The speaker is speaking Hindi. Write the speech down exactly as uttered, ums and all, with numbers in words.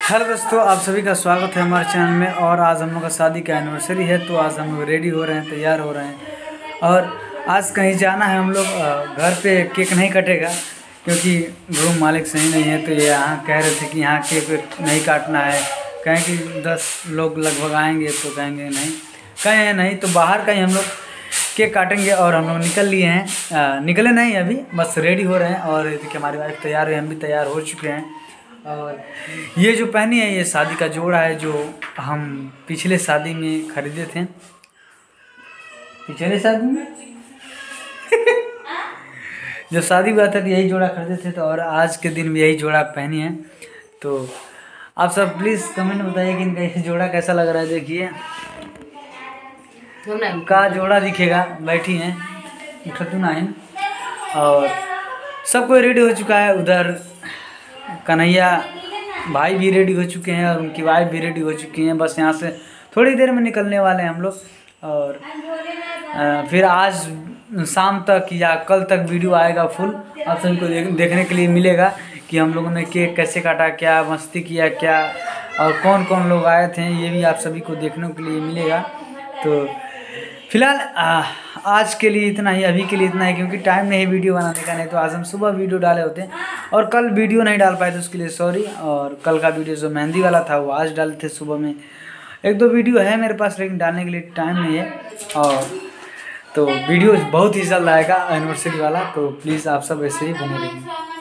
हेलो दोस्तों, आप सभी का स्वागत है हमारे चैनल में। और आज हम लोग का शादी का एनिवर्सरी है, तो आज हम लोग रेडी हो रहे हैं, तैयार हो रहे हैं। और आज कहीं जाना है हम लोग। घर पे केक नहीं कटेगा क्योंकि रूम मालिक सही नहीं है, तो ये यहाँ कह रहे थे कि यहाँ केक नहीं काटना है। कहें कि दस लोग लगभग आएंगे, तो कहेंगे नहीं, कहें नहीं तो बाहर कहीं हम लोग केक काटेंगे। और हम लोग निकल लिए हैं, निकले नहीं अभी, बस रेडी हो रहे हैं। और देखिए हमारी वाइफ तैयार है, हम भी तैयार हो चुके हैं। और ये जो पहनी है ये शादी का जोड़ा है, जो हम पिछले शादी में खरीदे थे। पिछले शादी में जब शादी हुआ था तो यही जोड़ा खरीदे थे, तो और आज के दिन भी यही जोड़ा पहनी है। तो आप सब प्लीज़ कमेंट में बताइए कि इनका ये जोड़ा कैसा लग रहा है। देखिए का जोड़ा दिखेगा, बैठी हैं खतुनाइन। और सब कोई रेडी हो चुका है। उधर कन्हैया भाई भी रेडी हो चुके हैं और उनकी वाइफ भी रेडी हो चुकी हैं। बस यहाँ से थोड़ी देर में निकलने वाले हैं हम लोग। और फिर आज शाम तक या कल तक वीडियो आएगा फुल, आप सभी को देख, देखने के लिए मिलेगा कि हम लोगों ने केक कैसे काटा, क्या मस्ती किया, क्या और कौन कौन लोग आए थे, ये भी आप सभी को देखने के लिए मिलेगा। तो फिलहाल आज के लिए इतना ही, अभी के लिए इतना है, क्योंकि टाइम नहीं है वीडियो बनाने का। नहीं तो आज हम सुबह वीडियो डाले होते हैं और कल वीडियो नहीं डाल पाए थे, उसके लिए सॉरी। और कल का वीडियो जो मेहंदी वाला था वो आज डाले थे सुबह में। एक दो वीडियो है मेरे पास, लेकिन डालने के लिए टाइम नहीं है। और तो वीडियो बहुत ही जल्द आएगा एनिवर्सरी वाला, तो प्लीज़ आप सब ऐसे ही बने रहिए।